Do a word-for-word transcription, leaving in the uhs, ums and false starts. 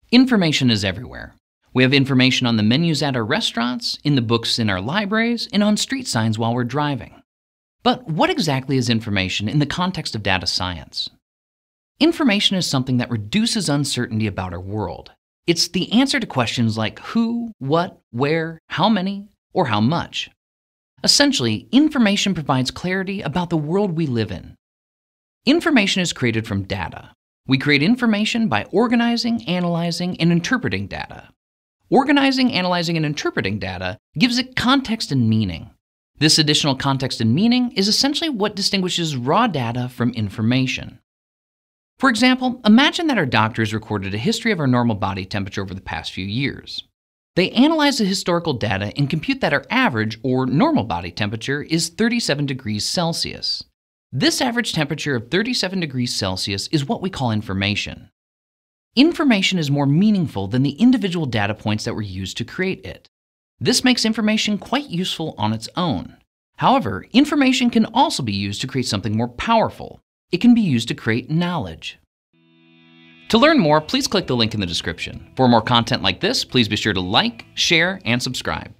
Information is everywhere. We have information on the menus at our restaurants, in the books in our libraries, and on street signs while we're driving. But what exactly is information in the context of data science? Information is something that reduces uncertainty about our world. It's the answer to questions like who, what, where, how many, or how much. Essentially, information provides clarity about the world we live in. Information is created from data. We create information by organizing, analyzing, and interpreting data. Organizing, analyzing, and interpreting data gives it context and meaning. This additional context and meaning is essentially what distinguishes raw data from information. For example, imagine that our doctors recorded a history of our normal body temperature over the past few years. They analyze the historical data and compute that our average, or normal body temperature, is thirty-seven degrees Celsius. This average temperature of thirty-seven degrees Celsius is what we call information. Information is more meaningful than the individual data points that were used to create it. This makes information quite useful on its own. However, information can also be used to create something more powerful. It can be used to create knowledge. To learn more, please click the link in the description. For more content like this, please be sure to like, share, and subscribe.